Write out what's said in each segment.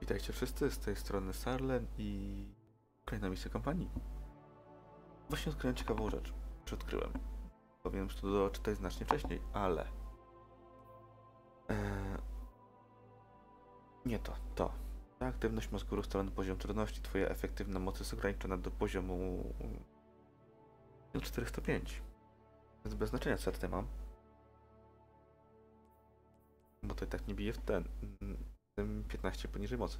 Witajcie wszyscy, z tej strony Sarlen i kolejna misja kampanii. Właśnie odkryłem ciekawą rzecz. Odkryłem. Powinienem to doczytać znacznie wcześniej, ale... Nie to. Ta aktywność mózgu ustalony poziom trudności. Twoja efektywna moc jest ograniczona do poziomu... 405. Więc bez znaczenia co ja tutaj mam. Bo to i tak nie bije w ten... 15 poniżej mocy.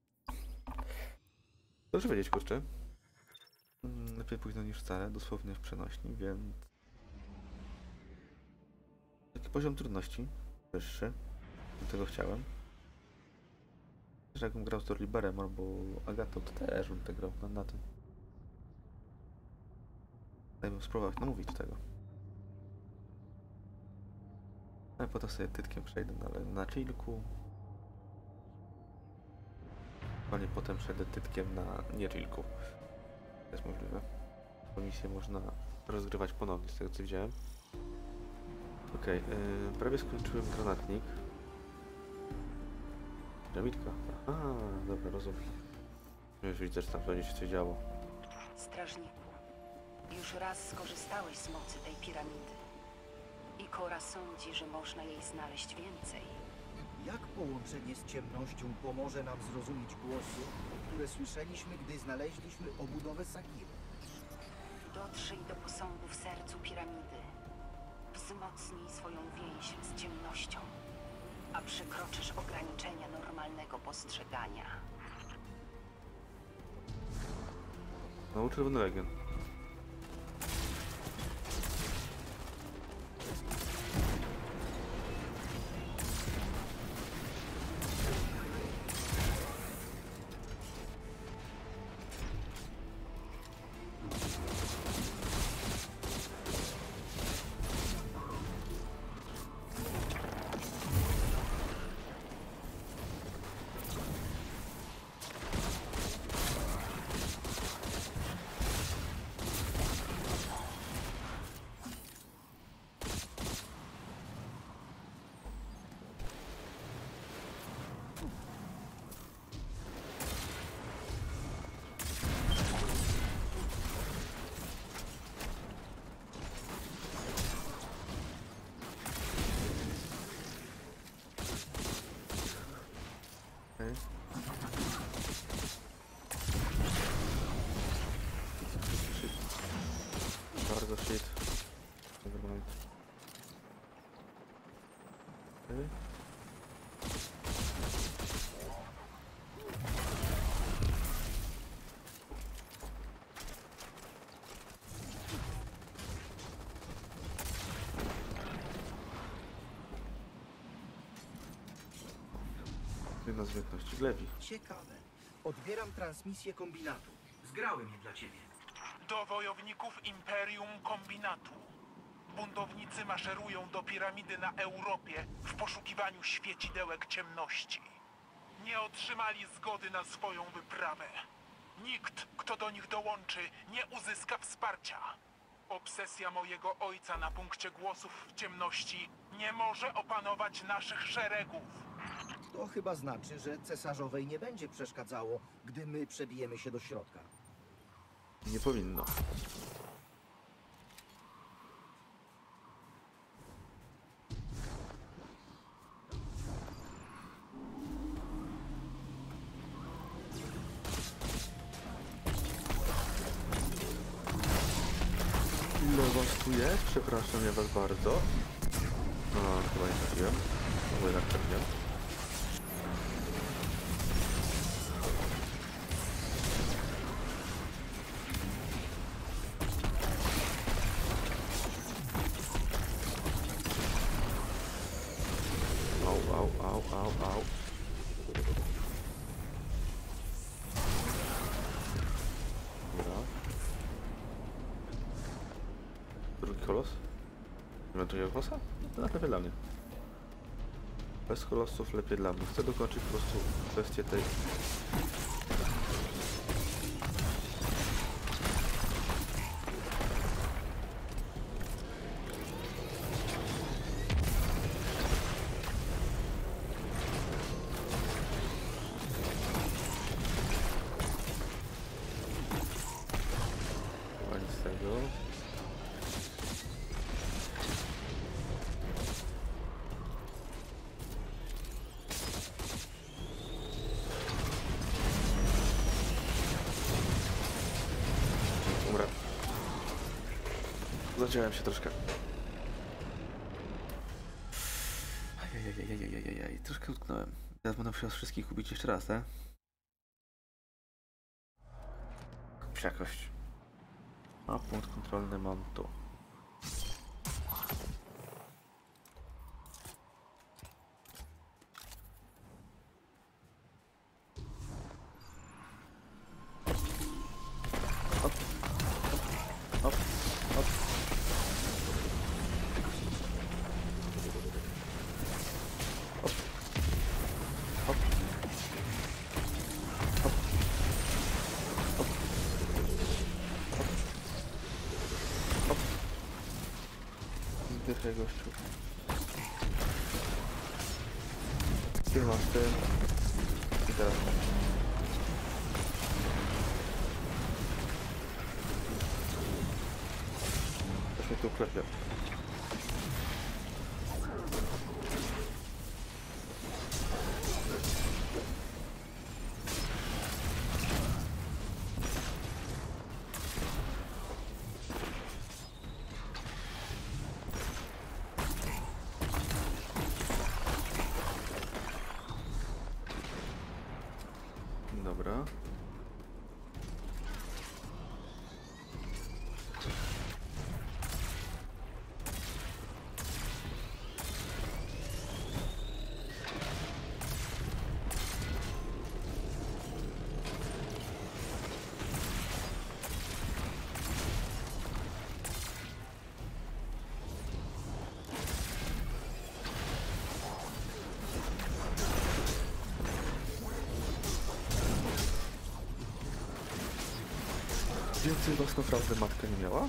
Dobrze wiedzieć, kurczę. Lepiej późno niż wcale, dosłownie w przenośni, więc... Taki poziom trudności, wyższy. Tego chciałem. Że jakbym grał z Dorliberem albo Agatą, to też bym tak grał na tym. Dajmy spróbować namówić tego. Ale potem sobie tytkiem przejdę, ale na chillku. Ale potem przejdę tytkiem na nie chillku. To jest możliwe. Bo misję można rozgrywać ponownie, z tego co widziałem. Okej, prawie skończyłem granatnik. Piramitka. Aha, dobra, rozumiem. Już widzę, że tam będzie się coś działo. Strażniku, już raz skorzystałeś z mocy tej piramidy. I Kora sądzi, że można jej znaleźć więcej. Jak połączenie z ciemnością pomoże nam zrozumieć głosy, które słyszeliśmy, gdy znaleźliśmy obudowę Sakiry? Dotrzyj do posągu w sercu piramidy. Wzmocnij swoją więź z ciemnością, a przekroczysz ograniczenia normalnego postrzegania. No, czerwony legion. Bardzo shit. Jedna z zwykłości Lewi. Ciekawe. Odbieram transmisję kombinatu. Zgrałem je dla ciebie. Do wojowników Imperium Kombinatu. Buntownicy maszerują do piramidy na Europie w poszukiwaniu świecidełek ciemności. Nie otrzymali zgody na swoją wyprawę. Nikt, kto do nich dołączy, nie uzyska wsparcia. Obsesja mojego ojca na punkcie głosów w ciemności nie może opanować naszych szeregów. To chyba znaczy, że cesarzowej nie będzie przeszkadzało, gdy my przebijemy się do środka. Nie powinno. Ile was tu jest? Przepraszam ja was bardzo. No, chyba nie trafiłem. No, jednak trafiłem. Au. Dobra. Drugi kolos? Nie ma drugiego kolosa? No, lepiej dla mnie. Bez kolosów lepiej dla mnie. Chcę dokończyć po prostu kwestię tej... zadziałem się troszkę. Ajajajajajajajaj, troszkę utknąłem. Teraz będę musiał wszystkich ubić jeszcze raz, tak? Jakość. A punkt kontrolny mam tu. Hop, hop, hop. Hop. Hop. Hop. Hop. Hop. Dychaj, gościu. Ty masz tym. I teraz. Coś mnie tu klepie. Dobra. Więcej was naprawdę matka nie miała?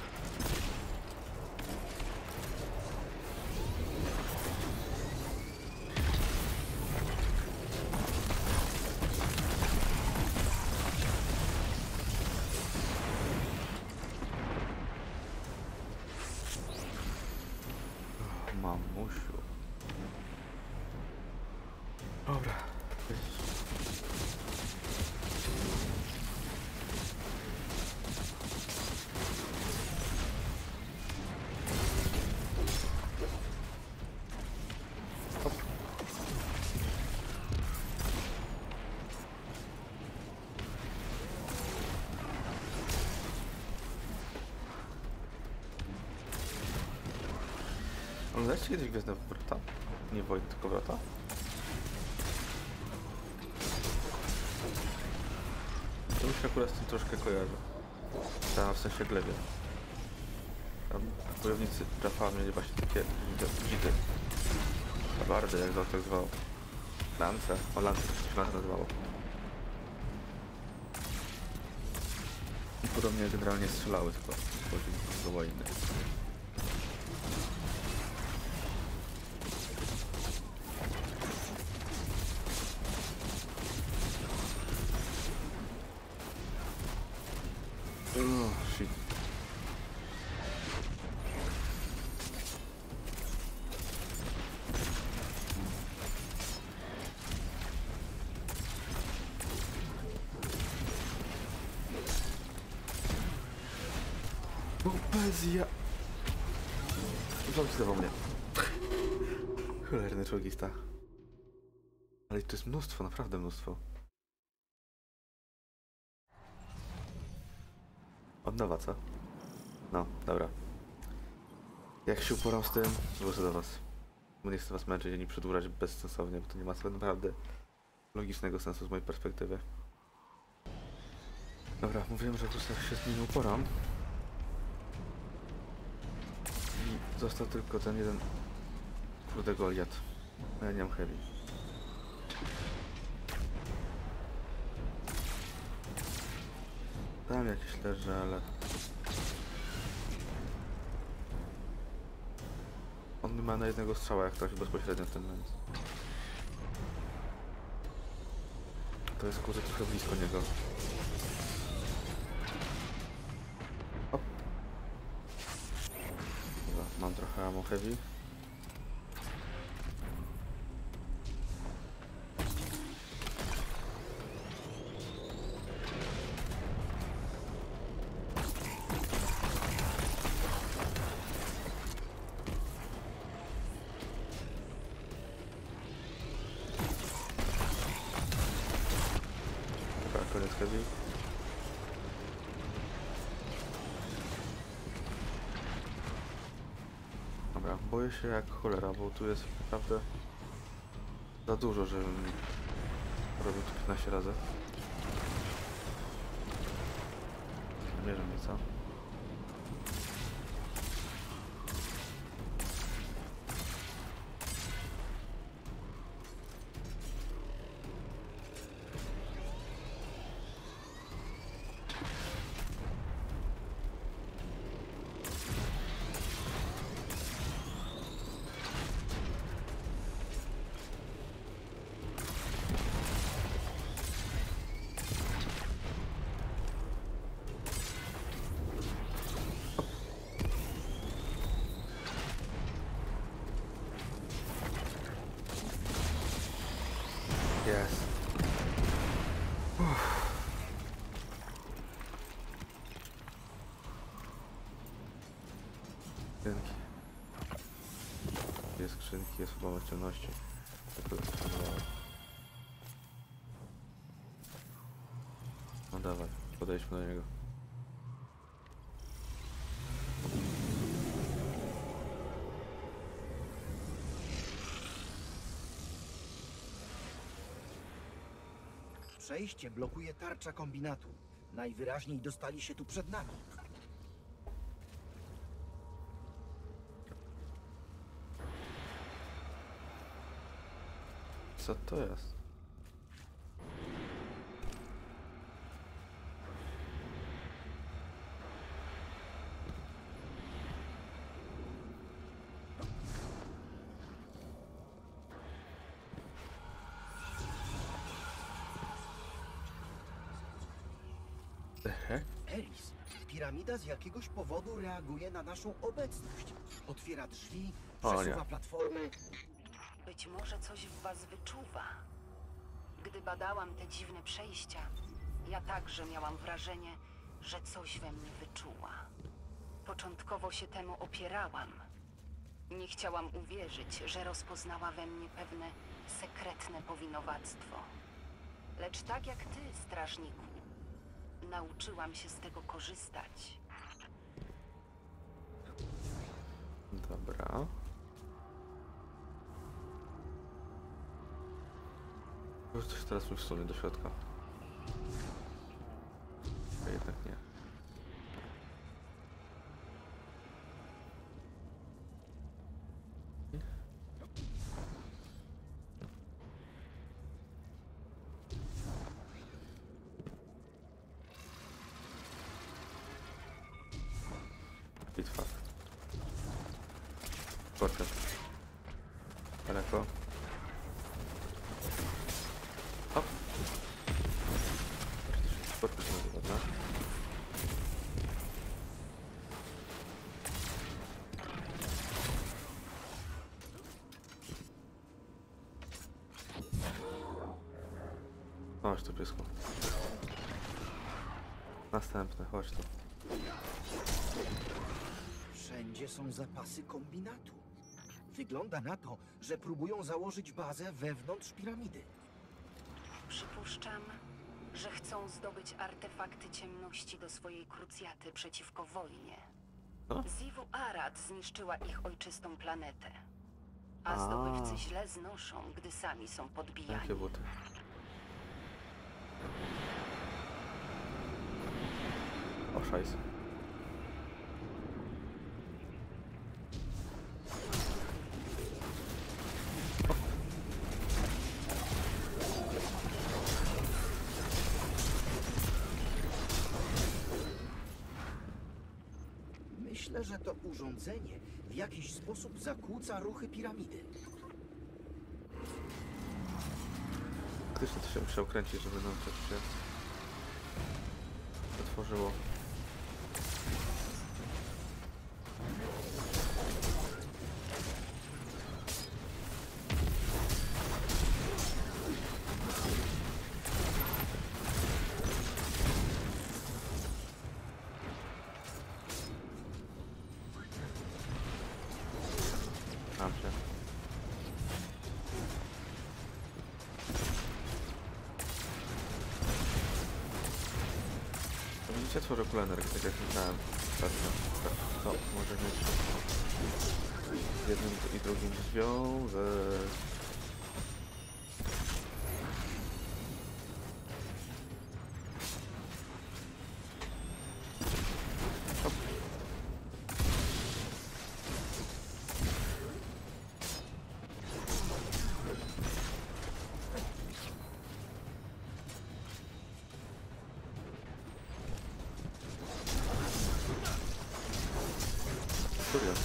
Mamusiu. Dobra. Oglądaliście kiedyś Gwiezdne Wrota? Nie Wojny, tylko Wrota? To mi się akurat z tym troszkę kojarzy. Tam w sensie glebie. Tam wojownicy Jaffa mieli właśnie takie dzidy. Bardy, jak to tak zwało. Lance. O, Lance to się Lance nazywało. I podobnie generalnie strzelały, tylko chodzi do wojny. Oh, shit. Poezja. Zamknęło mnie. Cholerny czołgista. Ale to jest mnóstwo, naprawdę mnóstwo. Od nowa, co? No, dobra. Jak się uporam z tym, wrócę do was. Bo nie chcę was męczyć ani przedłużać bezsensownie, bo to nie ma sobie naprawdę logicznego sensu z mojej perspektywy. Dobra, mówiłem, że tu się z nim uporam. I został tylko ten jeden... Kurde Goliat. Ja nie mam heavy. Tam jakieś leży, ale... On ma na jednego strzała, jak trafi bezpośrednio w ten moment. To jest kurde trochę blisko niego. Hop. Dobra, mam trochę ammo heavy. jest heavy. Dobra, boję się jak cholera, bo tu jest naprawdę za dużo, żebym robił to 15 razy. Mierzę mnie, co? Jest. Skrzynki. Jest skrzynki, jest chyba ciemności. Tylko zatrzymałem. No dawaj, podejdźmy do niego. Przejście blokuje tarcza kombinatu. Najwyraźniej dostali się tu przed nami. Co to jest? The heck? Eris, piramida z jakiegoś powodu reaguje na naszą obecność. Otwiera drzwi, O, nie. przesuwa platformy. Być może coś w was wyczuwa. Gdy badałam te dziwne przejścia, ja także miałam wrażenie, że coś we mnie wyczuła. Początkowo się temu opierałam. Nie chciałam uwierzyć, że rozpoznała we mnie pewne sekretne powinowactwo. Lecz tak jak ty, strażniku, nauczyłam się z tego korzystać. Dobra. Już coś teraz mi wsunie do środka. A jednak nie. Bitwa. Skorpion. Daleko. Hop. Skorpion się nazywa, dobra. Chodź tu, piesku. Następne, chodź tu. Wszędzie są zapasy kombinatu. Wygląda na to, że próbują założyć bazę wewnątrz piramidy. Przypuszczam, że chcą zdobyć artefakty ciemności do swojej krucjaty przeciwko wojnie. Co? Xivu Arad zniszczyła ich ojczystą planetę. A A. zdobywcy źle znoszą, gdy sami są podbijani. Jakie buty? O, szajs. Myślę, że to urządzenie w jakiś sposób zakłóca ruchy piramidy. Faktycznie to się musiał kręcić, żeby nam coś się otworzyło. Mam się. Oczywiście tworzę kulę energii, tak jak myślałem ostatnio. To może mieć z jednym i drugim związek. Hop. Kurios.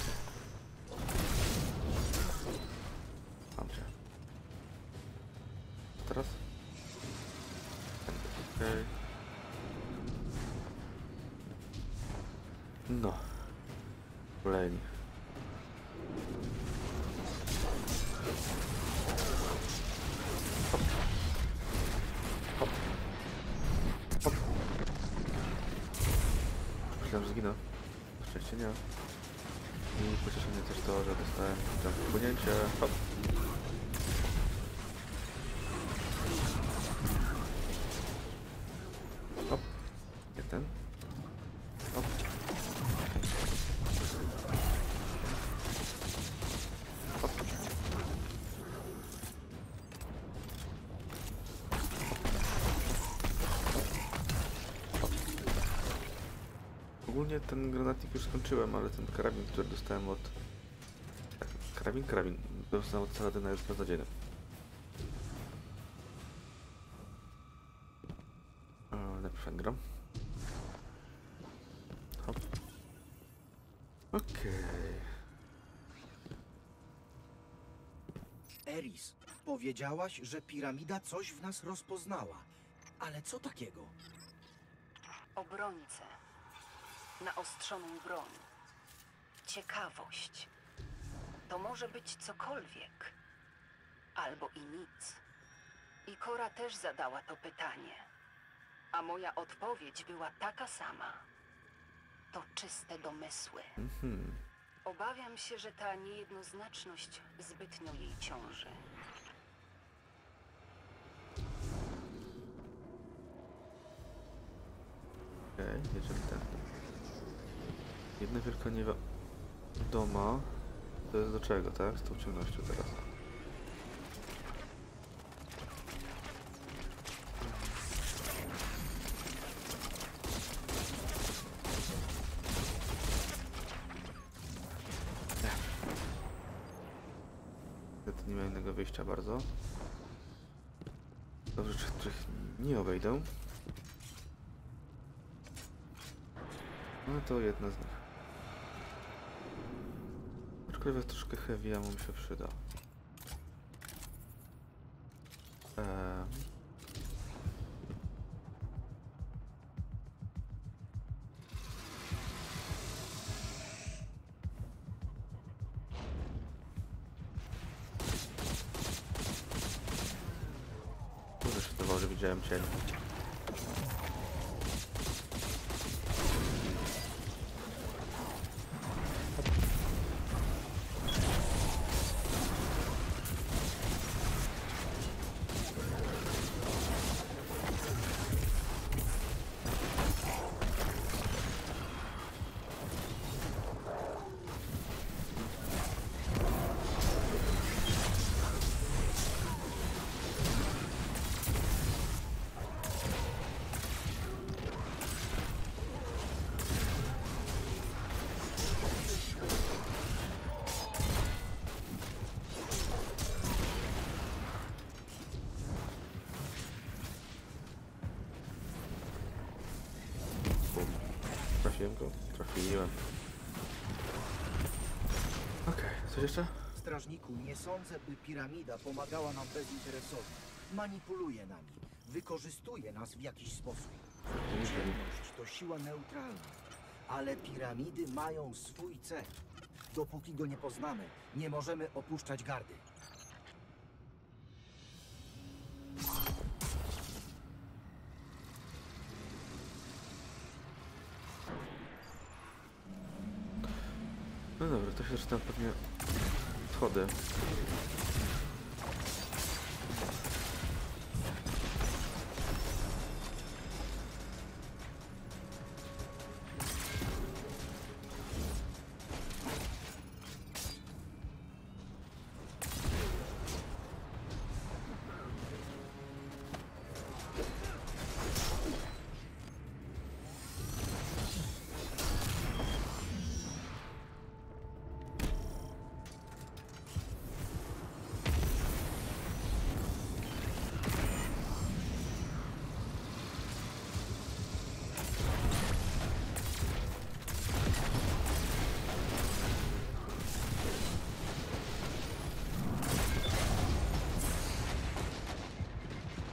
Mam cię. Teraz? Okej. No. Kolejni. Hop. Hop. Hop. Myślałem, że zginę. Na szczęście nie. I pocieszy mnie też to, że dostałem tam wpłynięcie. Hop. Hop. Nie ten. Hop. Hop. Hop. Ogólnie ten granatnik już skończyłem, ale ten karabin, który dostałem od... Tak, karabin. Dostałem od Saladyna, jest beznadziejny. Najpierw gram. Hop. Okej. Eris, powiedziałaś, że piramida coś w nas rozpoznała. Ale co takiego? Obrońcę. Naostrzoną broń. Ciekawość. To może być cokolwiek. Albo i nic. I Cora też zadała to pytanie. A moja odpowiedź była taka sama. To czyste domysły. Obawiam się, że ta niejednoznaczność zbytnio jej ciąży. Okej, jedziemy ten. Jedna wielka doma. To jest do czego, tak? Z tą ciemnością teraz. Niestety nie ma innego wyjścia bardzo. Do rzeczy, których nie obejdę. No to jedna z nich. Aczkolwiek troszkę heavy ammo mi się przyda. Może się zdawało, że widziałem cień. Trafiłem go? Trafiłem. Okej, coś jeszcze? Strażniku, nie sądzę, by piramida pomagała nam bezinteresownie. Manipuluje nami. Wykorzystuje nas w jakiś sposób. Ciemność to siła neutralna. Ale piramidy mają swój cel. Dopóki go nie poznamy, nie możemy opuszczać gardy. No dobra, to się zaczyna pewnie schody.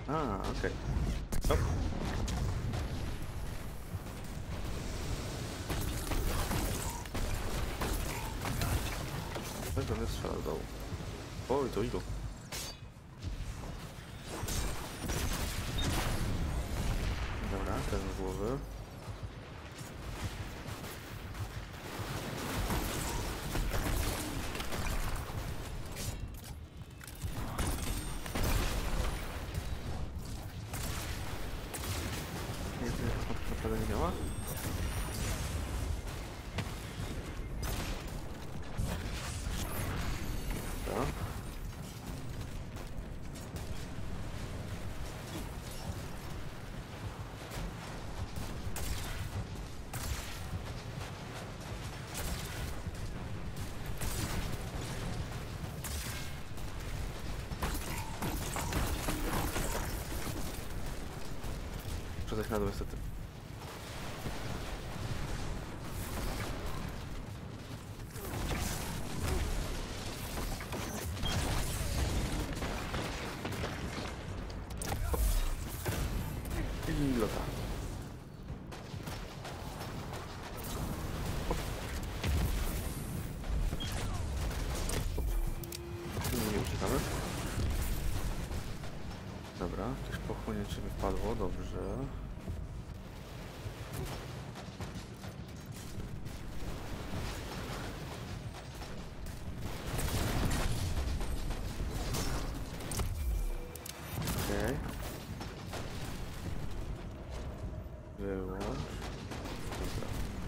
A, okej. Stop. Weź do mnie strzela do dołu. Oj, to ilu? Dobra, ten z głowy. Naprawdę nie miała? Dobra. Muszę zejść na dół niestety. I lota. Nie uciekamy. Dobra, jakieś pochłonięcie mi wpadło, dobrze. Okej. Wyłącz. Dobra.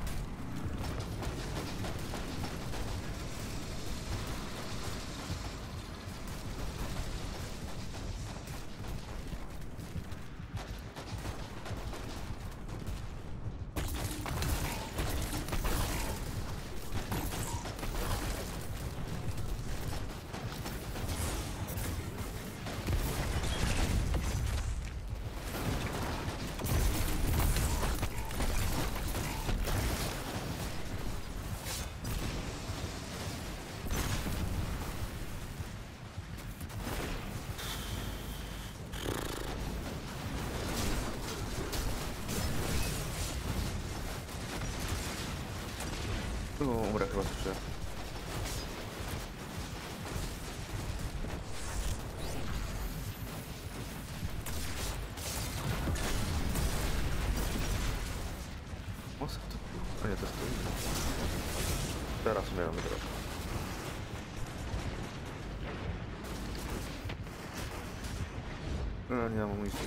No, umrę chyba słyszę. O, co to? A nie, to jest to inne. Teraz umieram teraz. No, nie mam amunicji.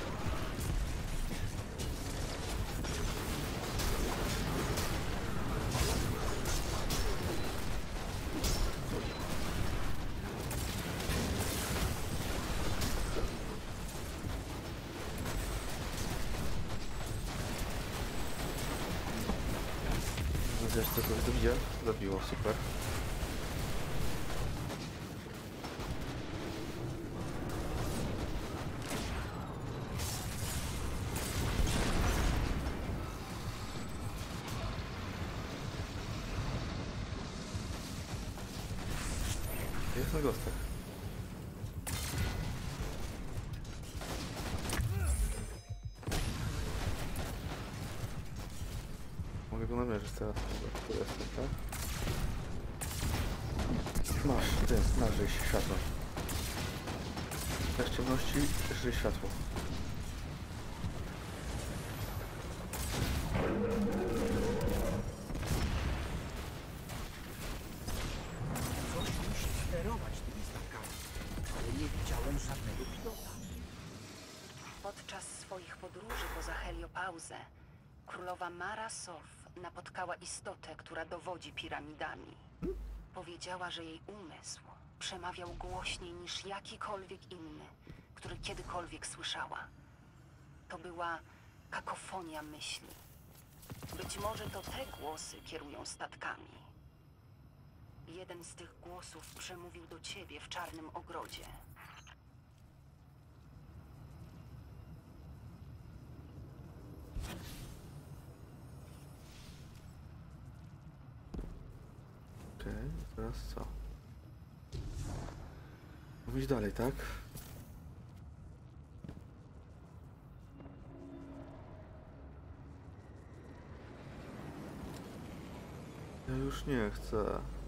Wiesz co to zabija? Zabiło, super. Jest na gostach. Mogę go namierzyć teraz. Tu jestem, tak? Masz, masz żyć światło. Bez ciemności żyj światło. Ktoś musi sterować tymi statkami, ale nie widziałem żadnego pilota. Podczas swoich podróży poza Heliopauzę, królowa Mara Sof napotkała istotę, która dowodzi piramidami. Powiedziała, że jej umysł przemawiał głośniej niż jakikolwiek inny, który kiedykolwiek słyszała. To była kakofonia myśli. Być może to te głosy kierują statkami. Jeden z tych głosów przemówił do ciebie w czarnym ogrodzie. Okej, teraz co? Mówić dalej, tak? Ja już nie chcę.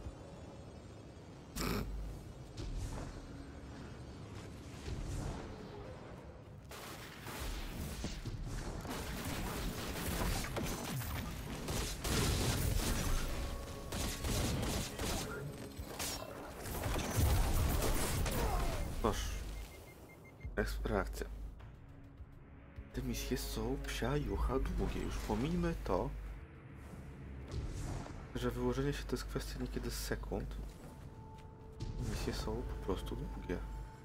Noż. Reakcja. Te misje są psia jucha długie. Już pomijmy to, że wyłożenie się to jest kwestia niekiedy sekund. Misje są po prostu długie.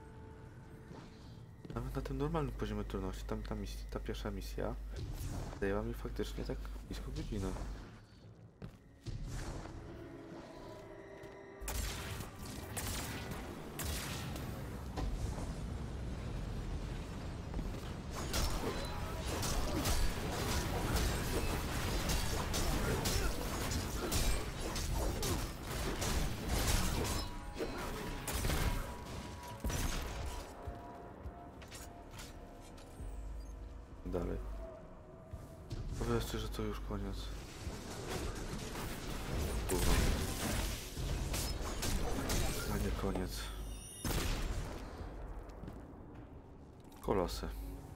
Nawet na tym normalnym poziomie trudności, ta pierwsza misja zajęła mi faktycznie tak blisko godzinę. Dalej. Powiedzcie, że to już koniec. Kurwa. A nie koniec. Kolosy.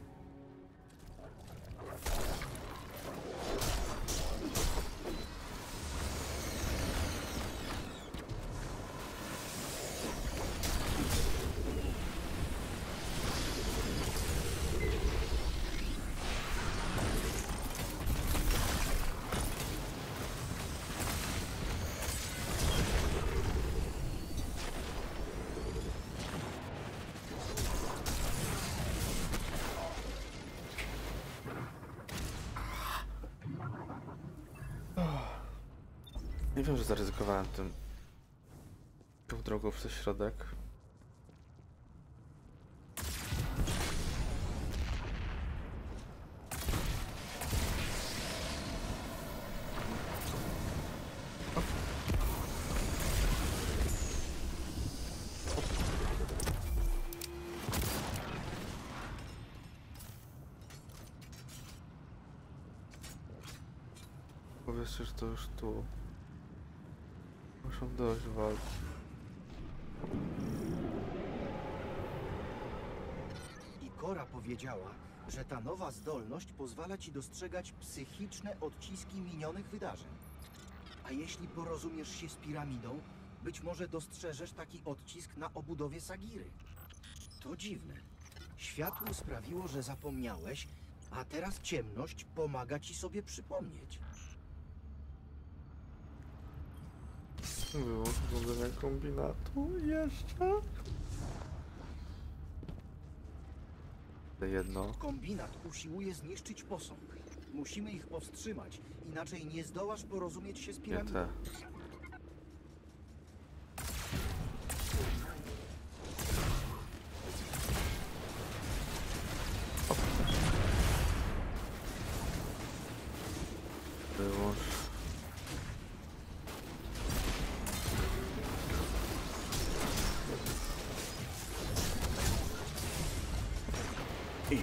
Nie wiem, że zaryzykowałem tą drogą przez środek. Powiedzcie, że to już tu. Muszą dość walki. Ikora powiedziała, że ta nowa zdolność pozwala ci dostrzegać psychiczne odciski minionych wydarzeń. A jeśli porozumiesz się z piramidą, być może dostrzeżesz taki odcisk na obudowie Sagiry. To dziwne. Światło sprawiło, że zapomniałeś, a teraz ciemność pomaga ci sobie przypomnieć. Wyłącz urządzenia kombinatu jeszcze. To jedno. Kombinat usiłuje zniszczyć posąg. Musimy ich powstrzymać, inaczej nie zdołasz porozumieć się z Nie piramidą. te. Wyłącz. I.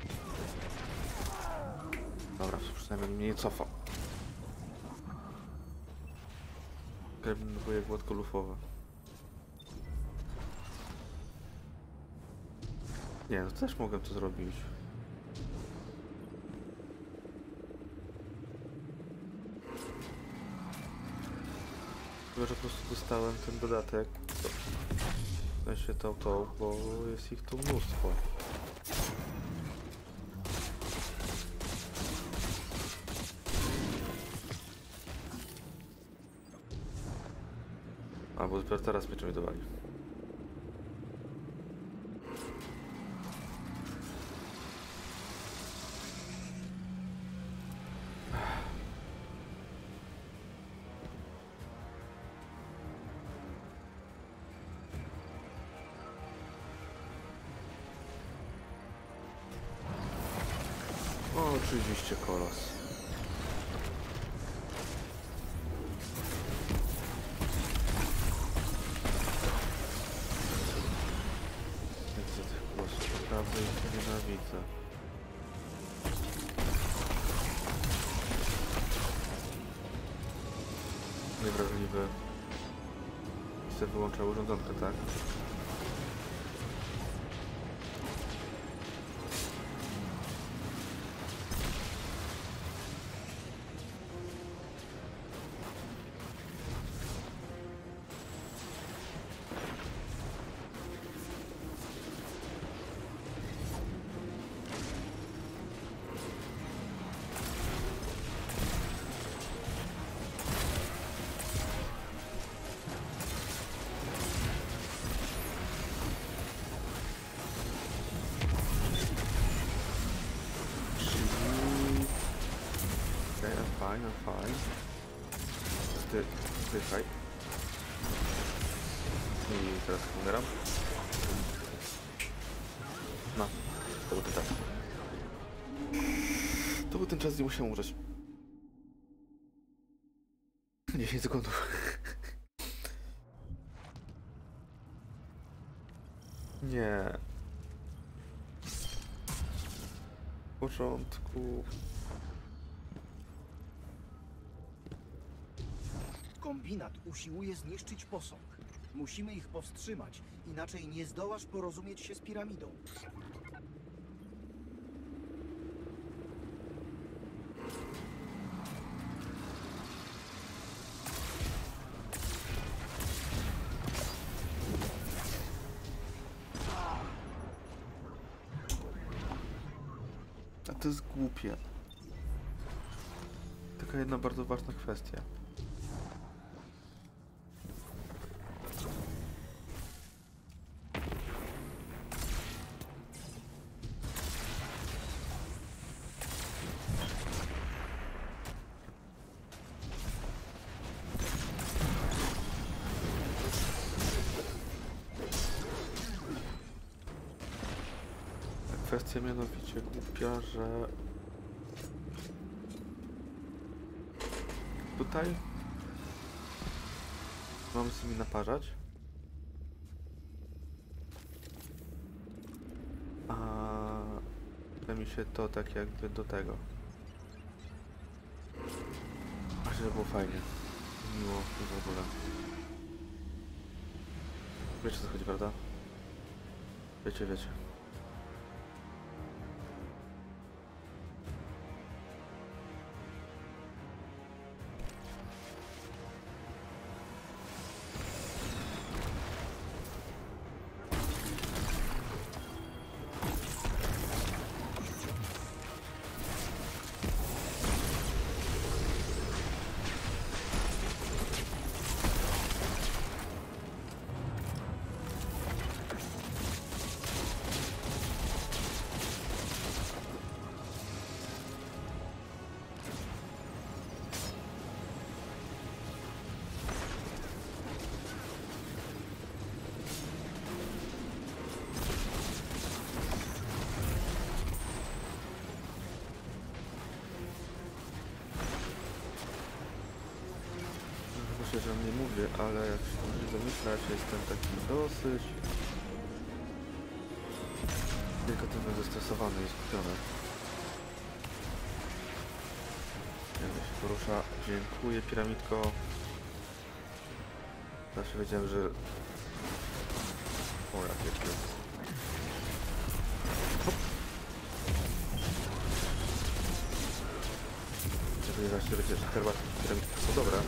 Dobra, przynajmniej mnie nie cofał. Kombinuje gładko lufowe. Nie, no też mogę to zrobić. Chyba, że po prostu dostałem ten dodatek. W sensie to, bo jest ich tu mnóstwo. A, bo dopiero teraz mnie czymś dowali. O, oczywiście kolos. Widzę tych kolosów, naprawdę ich nienawidzę. niewrażliwy. I sobie wyłącza urządzonkę, tak? Fajnie, fajnie. Ty, zdychaj. I teraz umieram. No, to był ten czas. To był ten czas, gdzie musiałem umrzeć. 10 sekundów. Nie. W początku. Kombinat usiłuje zniszczyć posąg. Musimy ich powstrzymać, inaczej nie zdołasz porozumieć się z piramidą. A to jest głupie. Taka jedna bardzo ważna kwestia. Kwestia mianowicie głupia, że tutaj mamy z nimi naparzać, a da mi się to tak jakby do tego, a żeby było fajnie, miło i w ogóle. Wiecie, co chodzi, prawda? Wiecie, wiecie. Myślę, że nie mówię, ale jak się możecie domyślać, jestem taki dosyć delikatnie zestresowany i skupiony. Jak się porusza, dziękuję, piramidko. Zawsze wiedziałem, że... O, jak jest. Żeby właśnie wiedzieć, że herbatki piramidki są dobre.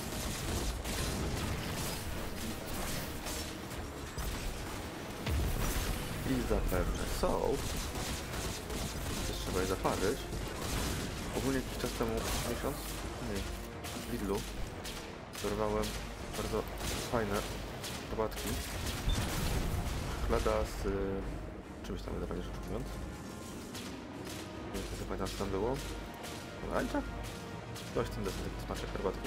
I zapewne są. Też trzeba je zaparzyć. Ogólnie jakiś czas temu, miesiąc? Nie. W Lidlu dorwałem bardzo fajne herbatki. Chleba z czymś tam, generalnie rzecz ujmując. Nie pamiętam, co tam było. A i tak. Coś w tym deser, taki smaczek herbatki.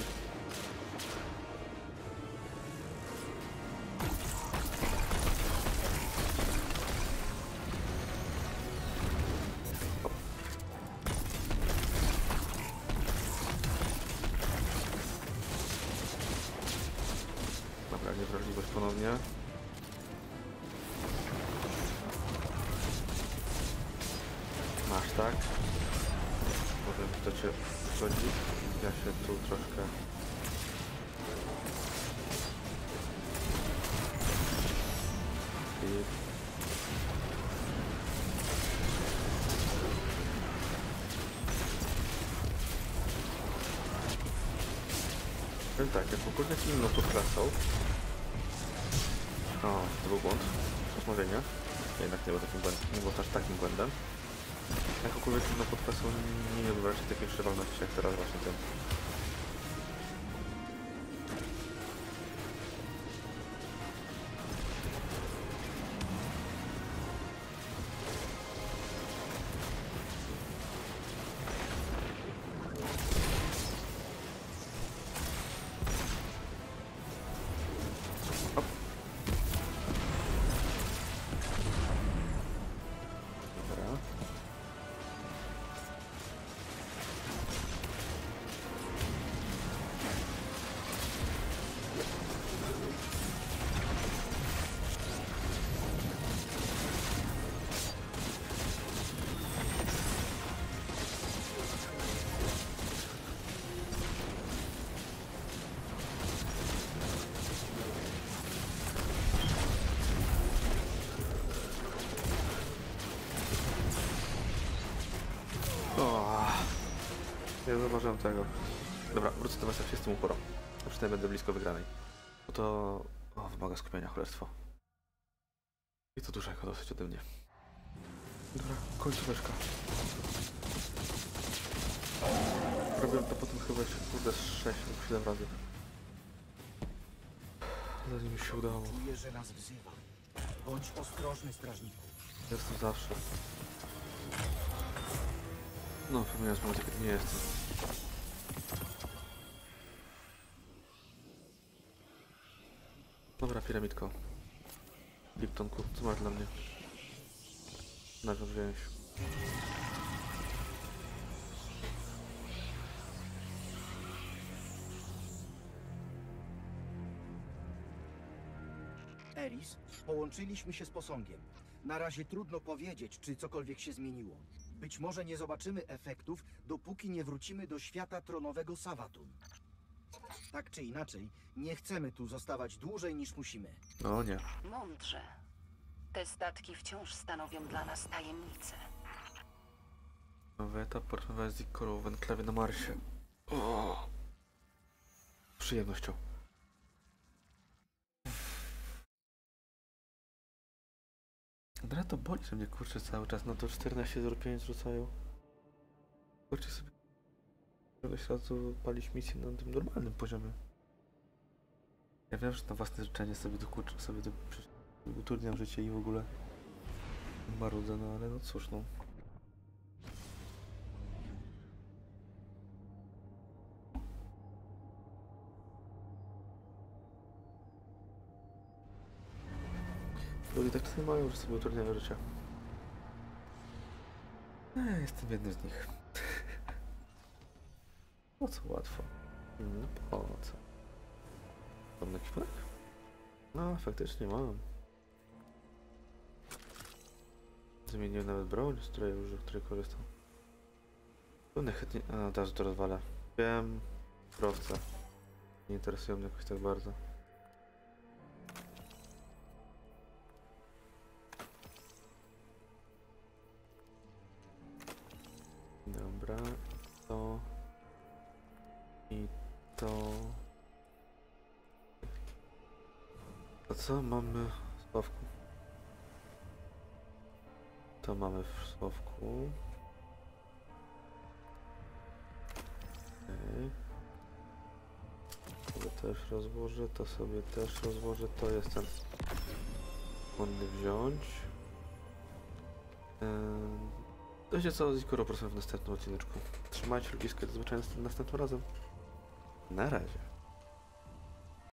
Dobra, niewrażliwość ponownie. Masz tak. Powiem, kto cię wchodzi. Ja się tu troszkę powiem tak, jak ogólnie inną podklasą... O, to był błąd. Rozmawianie. Jednak nie było takim błędem, nie było aż takim błędem. Jakkolwiek inną podklasą nie miałbym raczej takiej przewalności jak teraz właśnie tym. Dobra. O, nie zauważyłem tego. Dobra, wrócę do was jak się z tym uporą. A przynajmniej będę blisko wygranej. Bo to... O, wymaga skupienia, cholerstwo. I to dużego dosyć ode mnie. Dobra, końcóweczka. Robiłem to potem chyba jeszcze kurde z 6 lub 7 razy. Zanim mi się udało. Czuję, że nas wzywa. Bądź ostrożny, strażniku. Jestem zawsze. No, pomijając momencie, kiedy nie jestem. Dobra, piramidko. Liptonku, co masz dla mnie? Nawiąż więź. Eris, połączyliśmy się z posągiem. Na razie trudno powiedzieć, czy cokolwiek się zmieniło. Być może nie zobaczymy efektów, dopóki nie wrócimy do świata tronowego Savathûn. Tak czy inaczej, nie chcemy tu zostawać dłużej niż musimy. O nie. Mądrze. Te statki wciąż stanowią dla nas tajemnicę. Nowy etap porozmawiać z Ikorą w enklawie na Marsie. O! Z przyjemnością. Dobra, to boli, że mnie kurczę cały czas. No to 14.05 rzucają. Kurczę sobie. Któregoś razu palić misję na tym normalnym poziomie. Ja wiem, że na własne życzenie sobie dokuczę, sobie to utrudniam życie i w ogóle marudzę, no ale no cóż no. Ludzie tak czasem mają, że sobie utrudniają życie. Jestem jednym z nich. Po co łatwo? Po co? Mam ekwipunek? No, faktycznie mam. Zmieniłem nawet broń, z której korzystam. Pewnie chętnie... A, teraz to rozwalę. Wiem, surowce. Nie interesują mnie jakoś tak bardzo. Dobra, to... I to... A co mamy w Sławku? To mamy w Sławku. Okay. To też rozłożę, to sobie też rozłożę, to jest ten skłonny wziąć. Wiecie co, z Ikorą porozmawiam w następnym odcineczku. Trzymajcie lubisko, do zobaczenia następnym razem. Na razie.